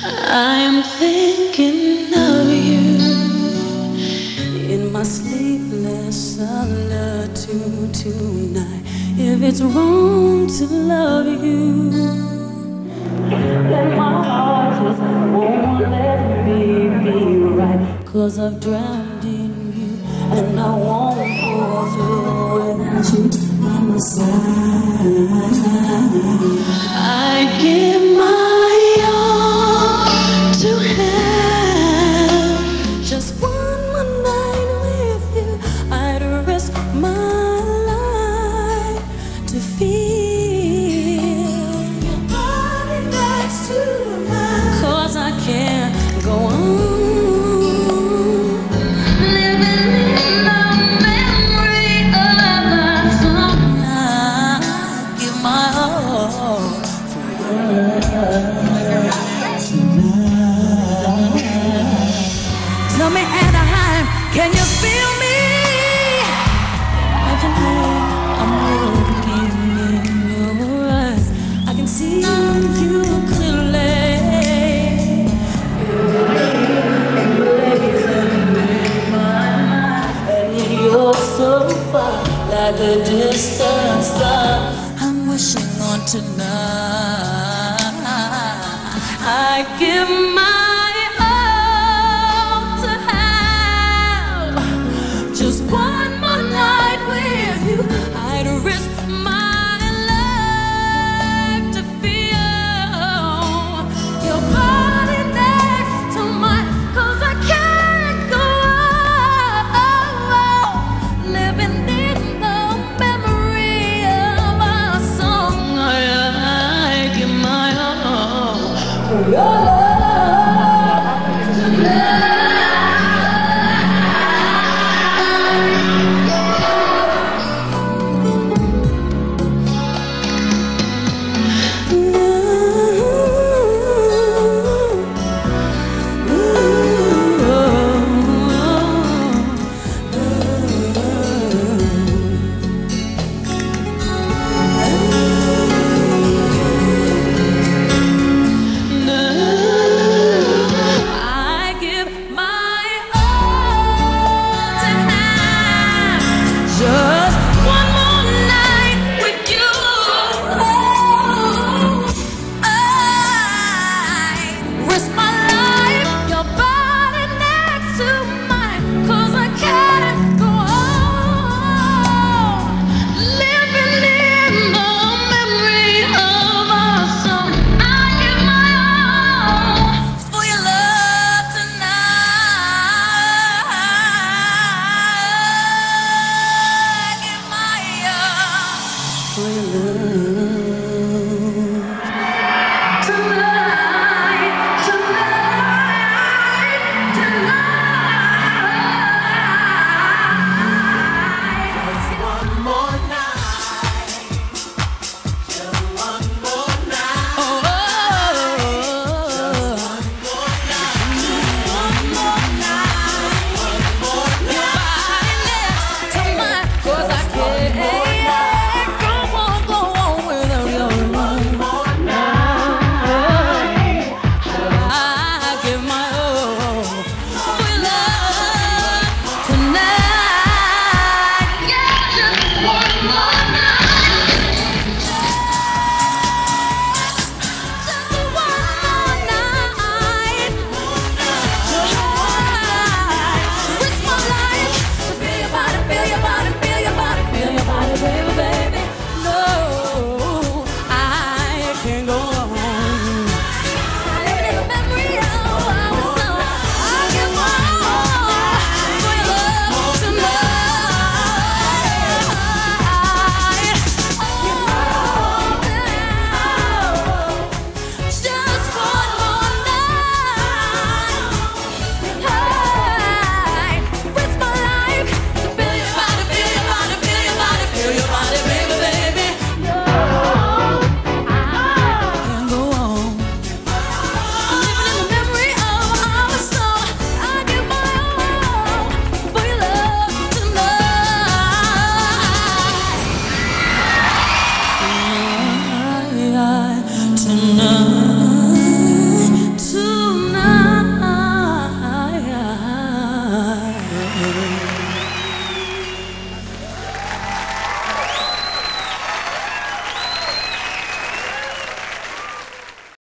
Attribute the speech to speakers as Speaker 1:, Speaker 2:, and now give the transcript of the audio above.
Speaker 1: I'm thinking of you
Speaker 2: in my sleepless solitude tonight. If it's wrong to love you, then my heart just won't let me be right. 'Cause I've drowned in you, and I won't pull through without you by my side.
Speaker 1: I'd give my all to have
Speaker 2: just one more night with you. I'd risk my life to feel your body next to mine. 'Cause I can't go on living in the memory of our song. I give my all for you. Tell me, Anaheim, can you feel me? I can hear, I'm looking in your eyes. I can see you clearly. And you're so far, like a distant star. I'm wishing on tonight. I give my all to have just one more night with you. I'd risk my life to feel your body next to mine. 'Cause I can't go on living in the memory of our song.
Speaker 1: I give my all.
Speaker 2: Yeah.